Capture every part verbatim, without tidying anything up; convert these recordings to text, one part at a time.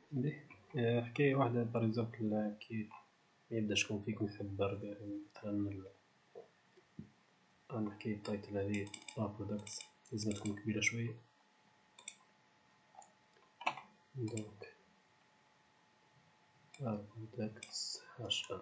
به حكاية واحدة بار اكزومبل كي يبدا شكون فيكم يحب برجر مثلا أنا حكاية التايتل هذه برودكتس لازم تكون كبيرة شوية. دونك برودكتس عشرة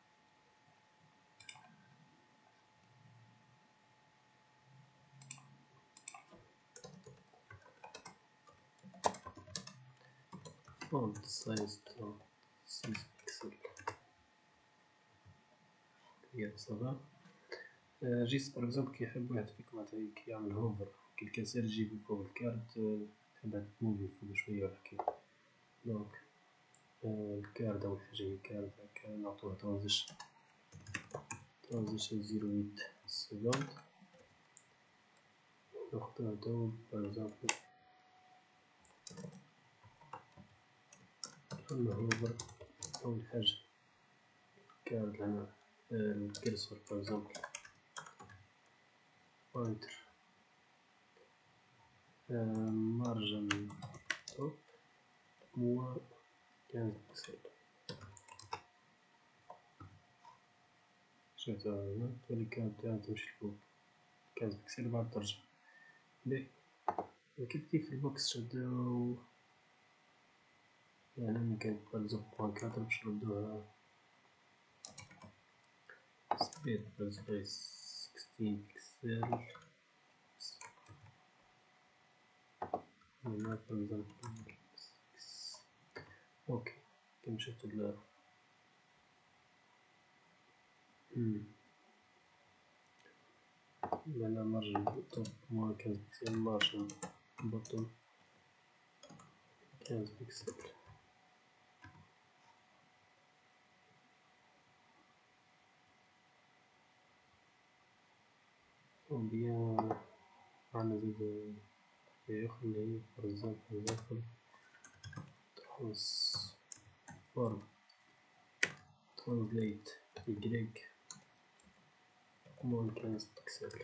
فونت سايز ستة بيكسل هي صغار. جيس بار اكزومبل كي يحب واحد فيكم مثلا يعمل هوفر كي الكاسير يجيب فوق الكارت تحبها تموفي فوق شوية وحكي. دونك الكارت أول حاجة هي كارت هكا نعطوه ترانزيشن ترانزيشن زيرو ويت سكوند نختار دو بار اكزومبل أما هوفر أول حاجة كارت هنا الكرسور بار اكزومبل بوينتر مارجن توب هو خمسة بكسل. شفت هنا تولي كارت تاعها تمشي لفوق خمسة بكسل بعد ترجع. باهي كيف كيف البوكس شداو يعني هنا كانت بار اكزومبل بوان كاتر باش نردوها سبيد بار اكزومبل ستاشر بكسل هنا بار اكزومبل اوكي كيما شفتو ال لأن مارجن توب موان خمسة بكسل مارجن بوتوم خمسة بكسل. وبيان عنا زيد ياخد اللي هي فور اكزامبل ترانسفورم ترانزليت يجريك موان خمسة بكسل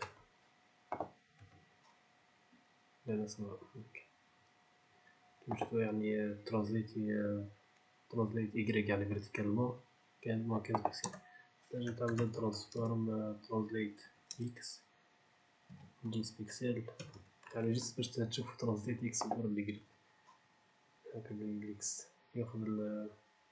لا سواء كيما شفتو يعني ترانزليت ترانزليت يجريك يعني فيرتيكالمون كان موان خمسة بكسل. تنجم تعمل ترانسفورم ترانزليت إكس جيس بيكسل يعني جيس باش تشوف ترانزليت إكس وبر ديجري هاكا بالإكس ياخد ال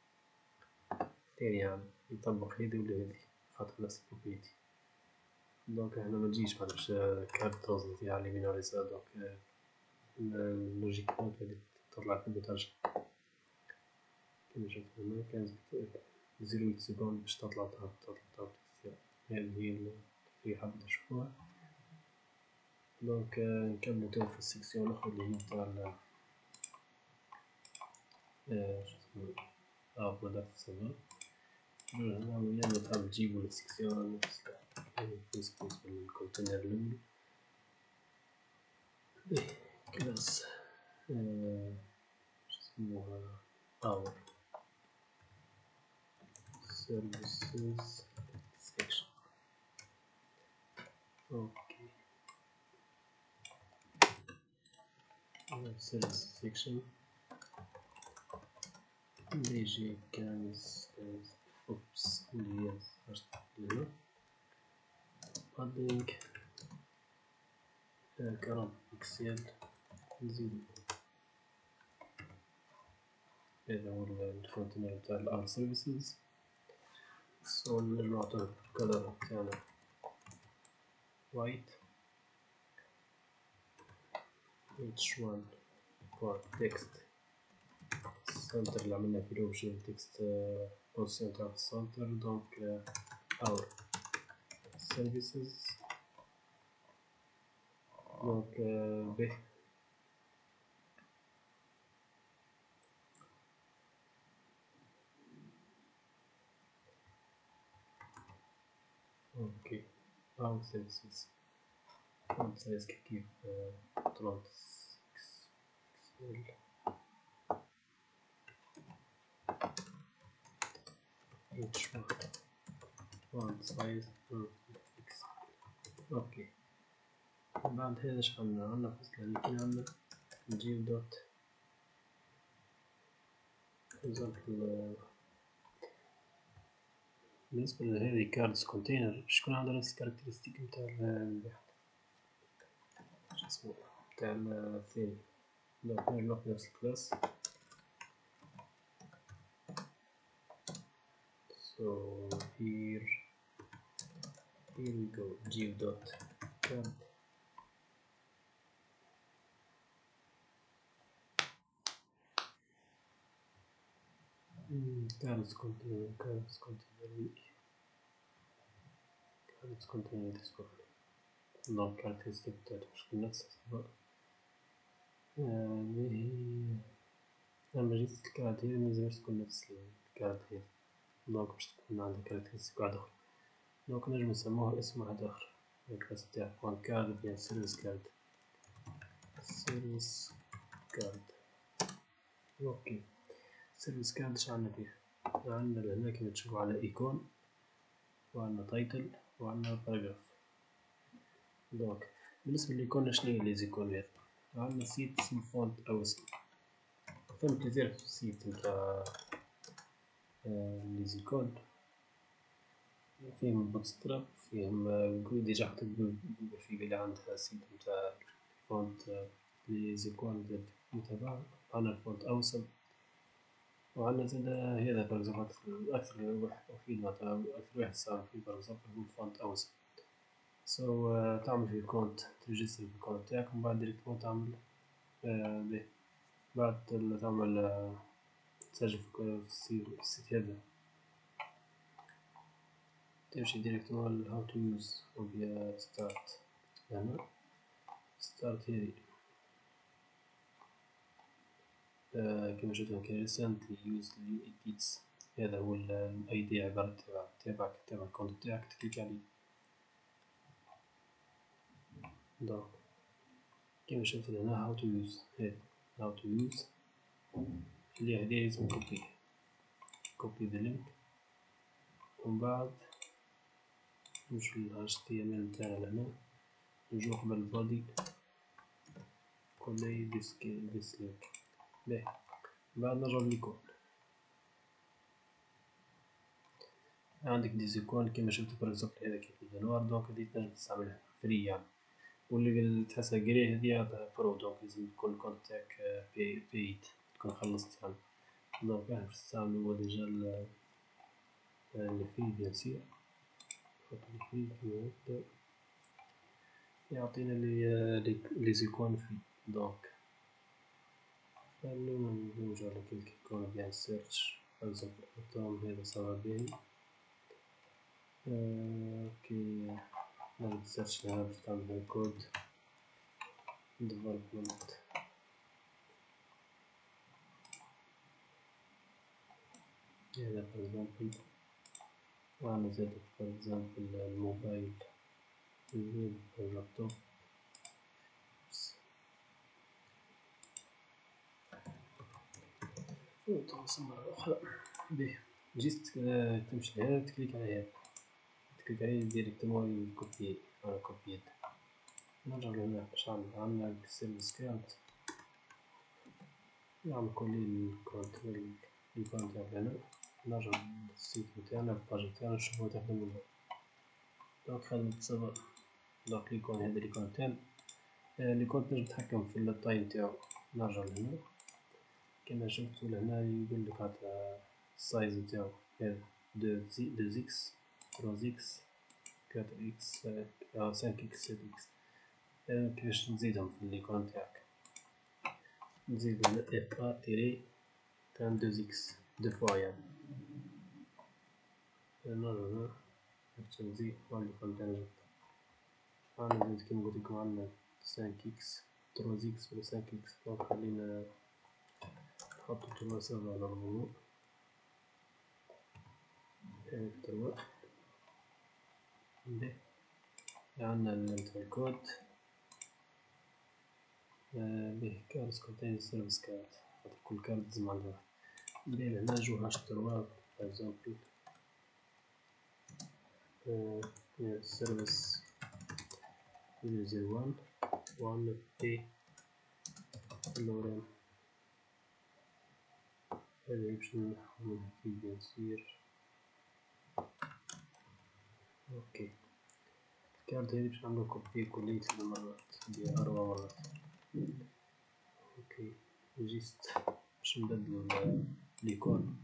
يعني يطبق هادي ولا هادي خاطر نفس البروبريتي. دونك هنا متجيش بعد باش كارت ترانزليت على اليمين وعلى اليسار دونك اللوجيك هادي تطلع فوق وترجع كيما شفت هنا كانت زيرو ويت سكوند باش تطلع تهبط تطلع تهبط هادي هي اللي حابين نشوفوها. دونك نكملو توا في السيكسيون الأخرى اللي هي تاع شسمو برودكت صغار هنا ويانا تحب تجيبو السيكسيون بالنسبة للكونتينر الأول. كلاس شسموها باور سيرفيسز سيكشن اوكي سيرفيس سيكشن بيجي كانز اوبس اللي هي هنا بادينج كرام بيكسل نزيدو هذا هو الكونتينر تاع الار سيرفيسز. سو نعطوه الكلر تاعنا وايت اتش وان فور تكست السنتر اللي عملنا في الأوبجي تكست بوزيشن تاع السنتر. دونك اور سيرفيسز دونك به اوكي اور سيرفيسز فونت سايز كيف ثلاثة بكسل اتش وان فونت سايز بكسل اوكي. بعد هذا اش عندنا عندنا فصل اللي كنا عندنا نجيب دوت بالنسبة لهذه كاردز كونتينر شكون عنده نفس الكاركترستيك متاع شو اسمه متاع الثاني. دونك نروح نفس الكلاس. So here here we go div dot card. cards container cards container cards container discord. دونك كاركترستيك بتاعته مش نفس هي لما جيت الكارت هي ملزمش تكون نفس الكارت هي. دونك باش تكون عندك كاركترستيك واحد اخر. دونك نجم نسموها اسم واحد اخر. الكلاس تاع بوان كارد يعني سيرفيس كارد سيرفيس كارد. اوكي سيرفيس كارد اش عندنا فيه؟ عندنا هنا كيما تشوفوا على ايكون وعندنا تايتل وعندنا باراجراف. دونك بالنسبة للايكون شنو هي لي زيكون هذا؟ عندنا سيت اسمه فونت او اسم. ثم بليزير سيت نتاع لي زيكون فيهم بوتستراب فيهم جوجل ديجا حتى جوجل في بلي عندها سيت نتاع فونت لي زيكون متابعة. عندنا الفونت اوسم وعندنا زاد هذا برزاق أكثر أكثر واحد مفيد معناتها أكثر واحد يستعمل فيه برزاق هو الفونت أوسم. سو so, uh, تعمل في كونت تريجستر في الكونت تاعك ومن بعد ديريكتمون تعمل uh, به بعد تعمل uh, تسجل في السيت هذا تمشي ديريكتمون هاو تو يوز وبيا ستارت. هنا ستارت هذي uh, كما شفتوا كان ريسنتلي يوز إيديتس. هذا هو الاي دي عبارة تبعك تبع الكونت تاعك تكليك عليه. دونك كيما شفتوا هنا how to use هذا how to use اللي هدايا لازم كوبي كوبي ذا لينك ومن بعد نمشو لل H T M L تاعنا لهنا نجو قبل البادي كوبي this this link. باهي من بعد نرجعو للإيكون. عندك دي زيكون كيما شفتوا بريكزومبل هذا كيف نوار. دونك هادي تنجم تستعملها فري يعني. واللي تحسها جري هذي هذا برو. دونك لازم تكون الكونت تاعك بي بيد تكون خلصت يعني. دونك راح تستعملو هو ديجا اللي فيه بيان سير نحط اللي فيه كيما هكدا يعطينا لي لي زيكون فيه. دونك خلونا نرجعو على كلك يكون بيان سيرش فريكزومبل أتوم هذا صافا باهي. اوكي نعمل سيرش لهنا باش تعمل كود ديفلوبمنت. هذا فور اكزامبل وعندنا زاد فور اكزامبل الموبايل اللابتوب. نتواصل مرة أخرى. به جيت تمشي لهذا تكليك على هذا تكليك عليه ديريكتومون يكوبي على كوبيات. نرجع لهنا باش عندنا عندنا السيرفيس كارت نعمل كولي الكونت الكونت تاعنا هنا. نرجع للسيت نتاعنا الباج تاعنا نشوفو تخدم ولا. دونك خدمت صافا. دونك ليكون هذا ليكون تاعنا ليكون تنجم تتحكم في التايم تاعو. نرجع لهنا كما شفتوا لهنا يقولك هذا السايز نتاعو هذا دو إكس ثلاثة إكس أربعة إكس خمسة إكس ستة إكس. كيفاش نزيدهم في ليكون تاعك؟ نزيد هنا اف ا تيري تاع اثنين إكس دو فوا يعني. نرجع هنا باش نزيد فوا ليكون تاعنا عندنا زيد كيما قلتلكم عندنا خمسة إكس ثلاثة إكس ولا خمسة إكس. دونك خلينا نحطو ثلاثة صفر على الربع هاك ثلاثة. به عندنا الكود به كارت كونتين سيرفيس كارت خاطر كل كارت لازم عندها. به هنا نجو هاش ثلاثة باغ اكزومبل سيرفيس صفر واحد وعندنا بي لورين هذه باش نحو كي بيانسير. اوكي الكارت هذي باش نعملو كوبي كلية ثلاث مرات ندير أربع مرات. اوكي جيست باش نبدلو ليكون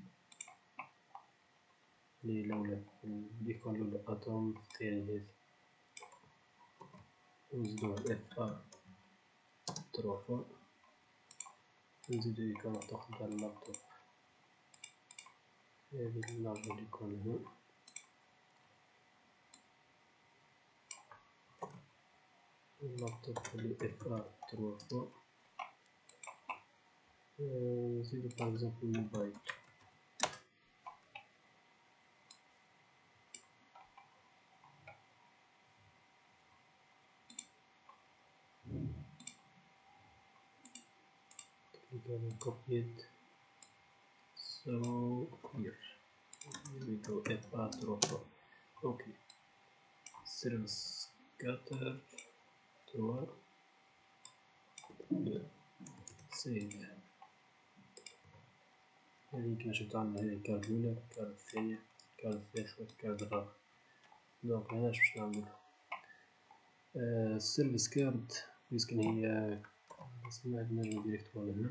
لي الأولى ليكون الأولى أتوم الثاني هذي نزيدوها اف ار تروا فوا نزيدو ليكون تاخد على اللابتوب هذي نرجعو ليكون هنا اللابتوب خلي اف ار تروا فوا نزيدو باغ اكزومبل الموبايل كليك كوبيت سو كبير نزيدو اف ار تروا فوا. اوكي سيرفس كاتر تروا سيف. هذه كما شفتو عندنا هذه الكارت الأولى الكارت الثانية الكارت الثالثة الكارت الرابع. دونك هنا باش نعملو السيرفيس كارت يمكن هي اسمها نجم ديريكتوار هنا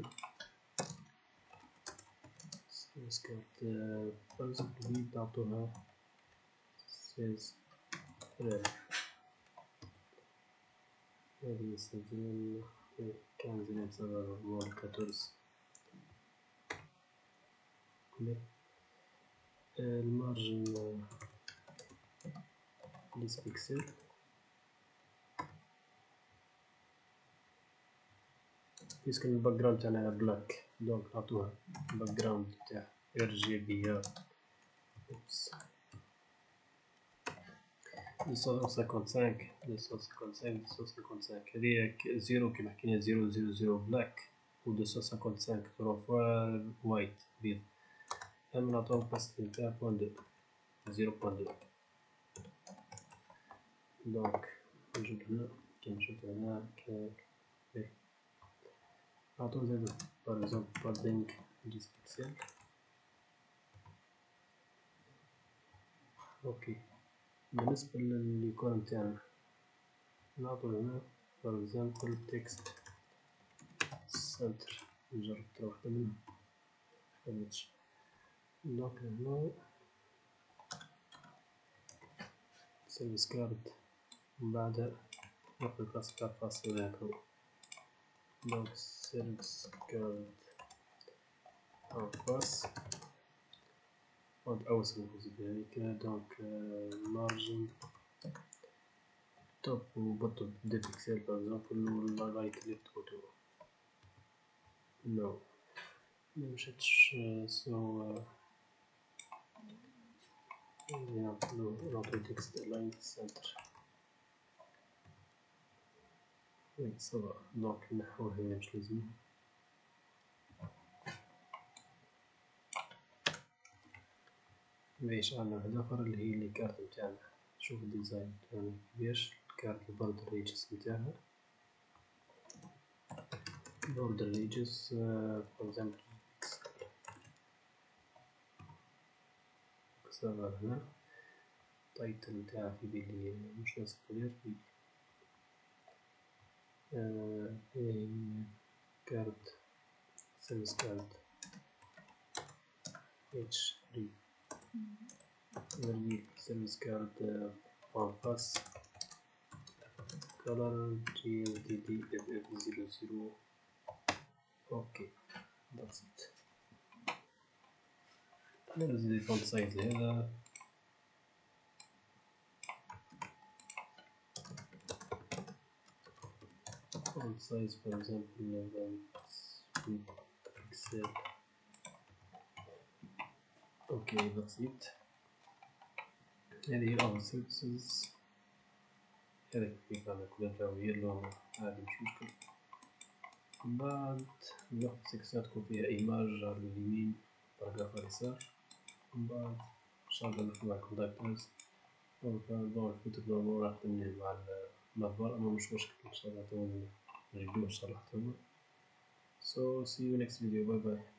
سيرفيس كارت فرزق هي تعطوها سيز ثلاثة هذه نستخدم كان زين سبعة ولا كاتورز. المارجن ليس بيكسل يسكن الباك جراوند تاعنا بلاك دونك نعطوها الباك جراوند تاع ار جي بي مئتين وخمسة وخمسين مئتين وخمسين مئتين وخمسين هذه زيرو كيما حكينا زيرو زيرو زيرو بلاك و مئتين وخمسين ثلاثة فوا وايت بيض. أما نعطوه الباستيل نتاع بوان دو زيرو بوان دو. دونك نجيب هنا كيما شفتو هنا كي نعطوه زادو باغ اكزومبل بادينغ عشرة بيكسل. اوكي بالنسبة للإيكون نتاعنا نعطو هنا باغ اكزومبل تكست سنتر نجرب ترى وحدة منهم مخدمتش. دونك هنا سيرفيس كارد من بعدها ناخد الفاصل تاع الفاصل هاكا. دونك سيرفيس كارد ان فاس وضع أوسع نزيد هذيك. دونك مارجن توب و بوتوم دو بيكسل باغ اكزومبل و رايت ليفت اوتو نو ممشاتش سو نعطو تكست لاين سنتر وي صافا. دونك نحوه هنا مش لازم. باش عندنا واحدة أخرى اللي هي لي كارت نتاعنا. شوف الديزاين تاعنا كيفاش الكارت البوردر ريجز نتاعها بوردر ريجز فور اكزامبل صافا. هنا التايتل نتاعها في بلي مش ناقص كبير في هي كارت سيرفيس كارت اتش ثري نرجع سيرفيس كارت فان باس color جي دي دي اف اف زيرو زيرو. اوكي that's it. نزيد الفونت سايز هذا font size for example pixel. okay that's it. هذه all services هذا كيف أنا كل نراوي له عادي مش مشكل. من بعد ناخد سيكسيون تكون فيها إيماج على اليمين باراجراف على اليسار. من بعد نشغل مع الكونتاكترز دونك نوع الكتب نورمال راح تمنيه مع الأخبار أما مش مشكل إن شاء الله تو نجيبوه إن شاء الله حتى هو. So see you next video. Bye bye.